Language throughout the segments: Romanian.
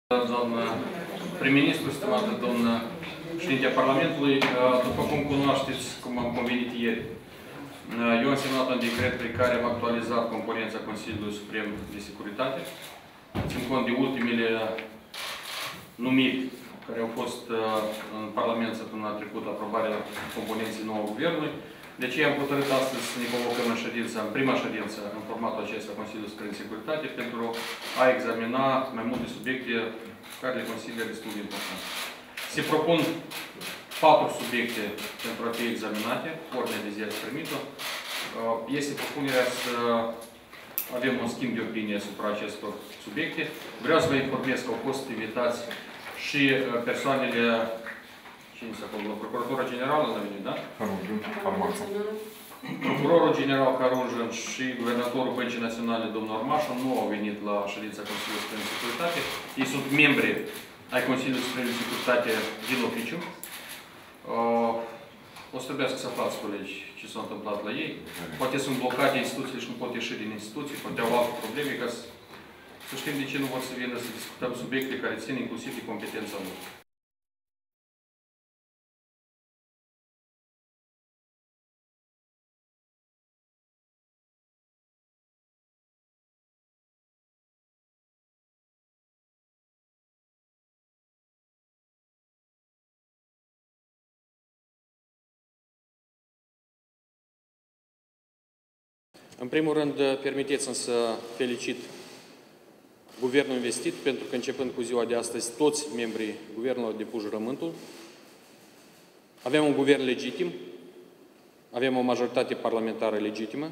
Doamnă prim-ministru, stimată doamnă președinte a Parlamentului, după cum cunoașteți, cum am convenit ieri, eu am semnat un decret prin care am actualizat componența Consiliului Suprem de Securitate, țin cont de ultimele numiri care au fost în Parlament săptămâna trecută, aprobarea componenței nouă guvernului. De ce am hotărât astăzi să ne convocăm în prima ședință, în formatul acesta Consiliul Suprem de Securitate, pentru a examina mai multe subiecte care le consider destul de importante. Se propun 4 subiecte pentru a fi examinate, ordinea de zi ați primit-o. Este propunerea să avem un schimb de opinie asupra acestor subiecte. Vreau să vă informez că au fost invitați și persoanele, cine este acolo, Procuratura Generală la venit, da? Procurorul General Harunjan și Guvernatorul Băncii Naționale, domnul Armașu, nu au venit la ședința Consiliului Suprem de Securitate. Ei sunt membri ai Consiliului Suprem de Securitate din oficiu. O să trebuiască să aflați, colegi, ce s-a întâmplat la ei. Poate sunt blocate instituțiile și nu pot ieși din instituții, poate au alte probleme, ca să știm de ce nu vor să vină să discutăm subiecte care țin inclusiv de competența lor. În primul rând, permiteți-mi să felicit Guvernul investit, pentru că începând cu ziua de astăzi, toți membrii Guvernului au depus jurământul. Avem un guvern legitim, avem o majoritate parlamentară legitimă,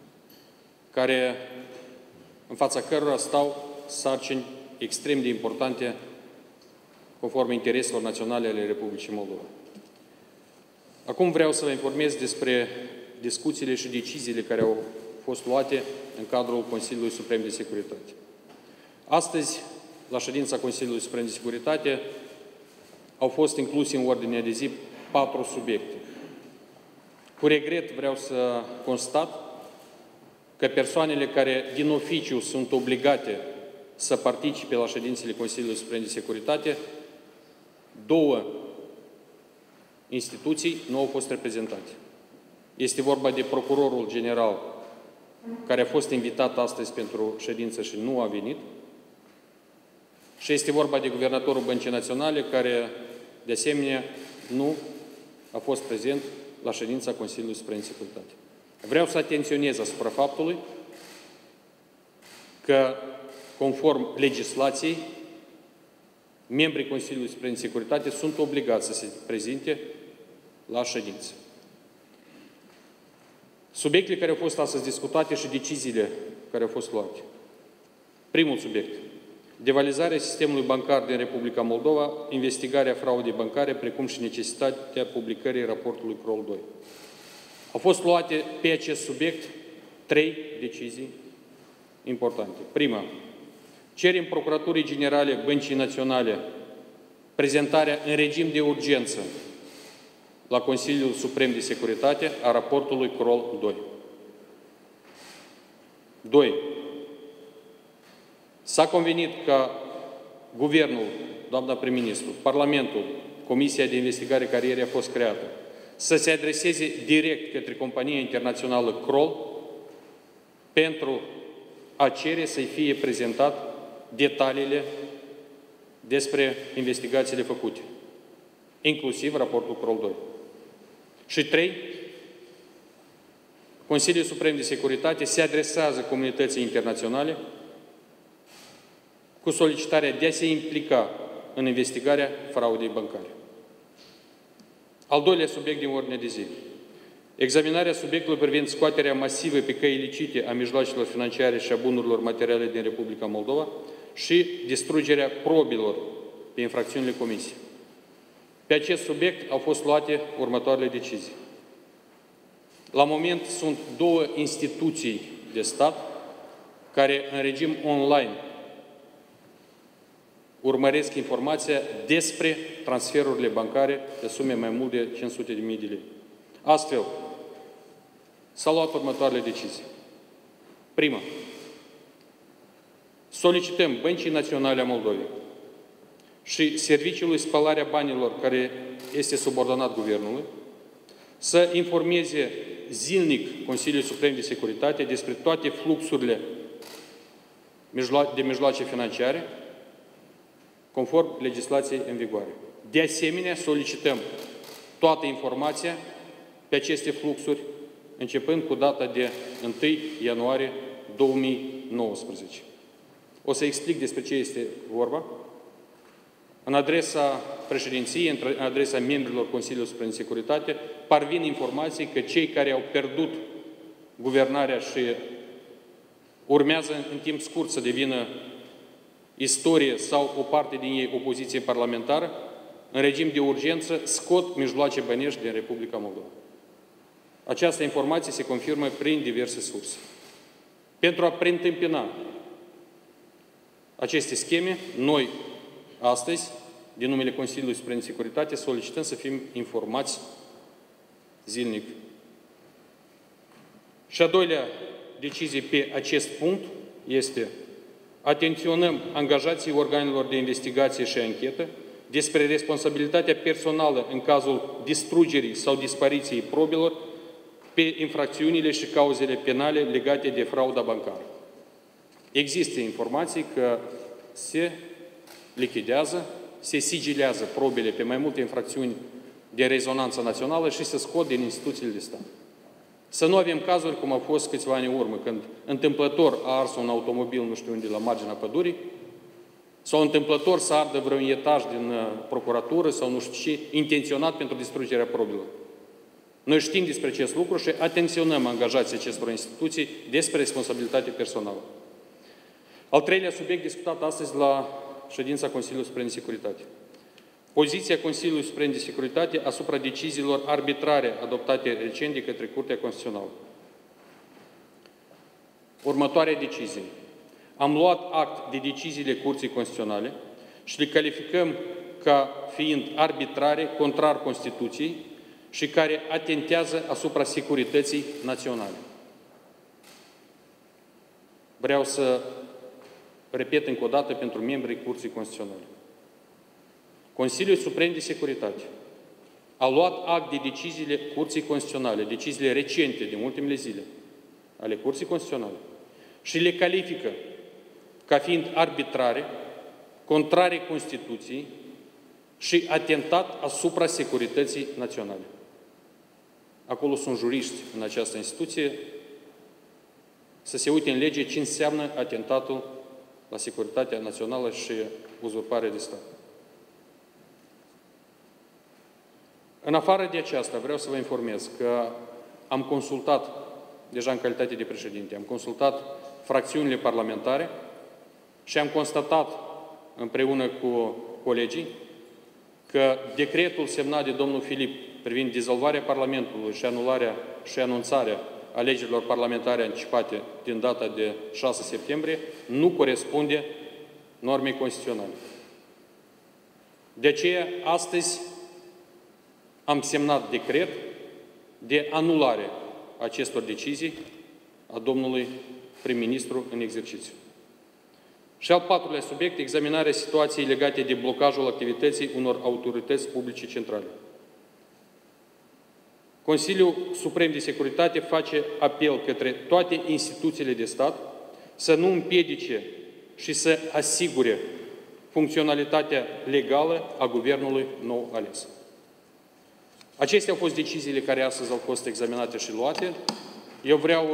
în fața cărora stau sarcini extrem de importante conform intereselor naționale ale Republicii Moldova. Acum vreau să vă informez despre discuțiile și deciziile care au fost luate în cadrul Consiliului Suprem de Securitate. Astăzi, la ședința Consiliului Suprem de Securitate, au fost incluse în ordinea de zi 4 subiecte. Cu regret vreau să constat că persoanele care din oficiu sunt obligate să participe la ședințele Consiliului Suprem de Securitate, 2 instituții nu au fost reprezentate. Este vorba de Procurorul General, care a fost invitat astăzi pentru ședință și nu a venit, și este vorba de Guvernatorul Băncii Naționale, care, de asemenea, nu a fost prezent la ședința Consiliului Suprem de Securitate. Vreau să atenționez asupra faptului că, conform legislației, membrii Consiliului Suprem de Securitate sunt obligați să se prezinte la ședință. Subiectele care au fost astăzi discutate și deciziile care au fost luate. Primul subiect. Devalizarea sistemului bancar din Republica Moldova, investigarea fraudei bancare, precum și necesitatea publicării raportului CROL 2. Au fost luate pe acest subiect 3 decizii importante. Prima, cerem Procuraturii Generale Băncii Naționale prezentarea în regim de urgență la Consiliul Suprem de Securitate a raportului CROL 2. 2. S-a convenit ca Guvernul, doamna prim-ministru, Parlamentul, Comisia de Investigare care ieri a fost creată, să se adreseze direct către compania internațională CROL pentru a cere să-i fie prezentat detaliile despre investigațiile făcute, inclusiv raportul CROL 2. Și 3. Consiliul Suprem de Securitate se adresează comunității internaționale cu solicitarea de a se implica în investigarea fraudei bancare. Al doilea subiect din ordine de zi. Examinarea subiectului privind scoaterea masivă pe căi ilicite a mijloacelor financiare și a bunurilor materiale din Republica Moldova și distrugerea probilor pe infracțiunile comise. Pe acest subiect au fost luate următoarele decizii. La moment sunt 2 instituții de stat care în regim online urmăresc informația despre transferurile bancare de sume mai mult de 500.000 de lei. Astfel, s-au luat următoarele decizii. Prima, solicităm Băncii Naționale a Moldovei și Serviciului Spălarea Banilor, care este subordonat Guvernului, să informeze zilnic Consiliul Suprem de Securitate despre toate fluxurile de mijloace financiare, conform legislației în vigoare. De asemenea, solicităm toată informația pe aceste fluxuri, începând cu data de 1 ianuarie 2019. O să explic despre ce este vorba. În adresa președinției, în adresa membrilor Consiliului Suprem de Securitate, parvin informații că cei care au pierdut guvernarea și urmează în timp scurt să devină istorie sau o parte din ei opoziție parlamentară, în regim de urgență, scot mijloace bănești din Republica Moldova. Această informație se confirmă prin diverse surse. Pentru a preîntâmpina aceste scheme, noi, astăzi, din numele Consiliului Suprem de Securitate, solicităm să fim informați zilnic. Și a doilea decizie pe acest punct este: atenționăm angajații organelor de investigație și anchetă despre responsabilitatea personală în cazul distrugerii sau dispariției probelor pe infracțiunile și cauzele penale legate de frauda bancară. Există informații că se lichidează, se sigilează probele pe mai multe infracțiuni de rezonanță națională și se scot din instituțiile de stat. Să nu avem cazuri cum au fost câțiva ani în urmă, când întâmplător a ars un automobil nu știu unde la marginea pădurii, sau întâmplător să ardă vreun etaj din procuratură sau nu știu ce, intenționat pentru distrugerea probelor. Noi știm despre acest lucru și atenționăm angajații acestor instituții despre responsabilitate personală. Al treilea subiect discutat astăzi la ședința Consiliului Suprem de Securitate. Poziția Consiliului Suprem de Securitate asupra deciziilor arbitrare adoptate recent de către Curtea Constituțională. Următoarea decizie. Am luat act de deciziile Curții Constituționale și le calificăm ca fiind arbitrare, contrar Constituției și care atentează asupra securității naționale. Vreau să repet încă o dată pentru membrii Curții Constituționale. Consiliul Suprem de Securitate a luat act de deciziile Curții Constituționale, deciziile recente din ultimele zile ale Curții Constituționale și le califică ca fiind arbitrare, contrare Constituției și atentat asupra securității naționale. Acolo sunt juriști în această instituție, să se uite în lege ce înseamnă atentatul la securitatea națională și uzurparea de stat. În afară de aceasta, vreau să vă informez că am consultat, deja în calitate de președinte, am consultat fracțiunile parlamentare și am constatat împreună cu colegii că decretul semnat de domnul Filip privind dizolvarea Parlamentului și anularea și anunțarea alegerilor parlamentare anticipate din data de 6 septembrie nu corespunde normei constituționale. De aceea, astăzi am semnat decret de anulare a acestor decizii a domnului prim-ministru în exercițiu. Și al patrulea subiect, examinarea situației legate de blocajul activității unor autorități publice centrale. Consiliul Suprem de Securitate face apel către toate instituțiile de stat să nu împiedice și să asigure funcționalitatea legală a guvernului nou ales. Acestea au fost deciziile care astăzi au fost examinate și luate. Eu vreau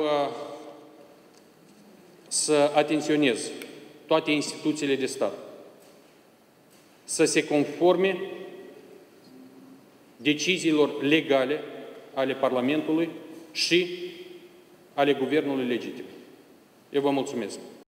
să atenționez toate instituțiile de stat să se conforme deciziilor legale ale Parlamentului și ale Guvernului legitim. Eu vă mulțumesc.